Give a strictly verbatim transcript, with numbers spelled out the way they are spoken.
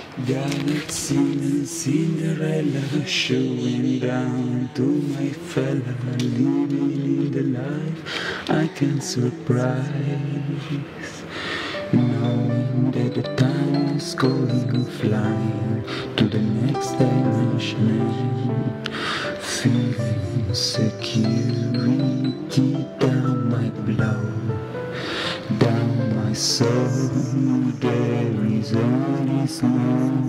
Galaxy and Cinderella showing down to my fella, living in the life I can surprise, knowing that the time is going flying to the next dimension, feeling security down my blood, down my soul. There is only snow.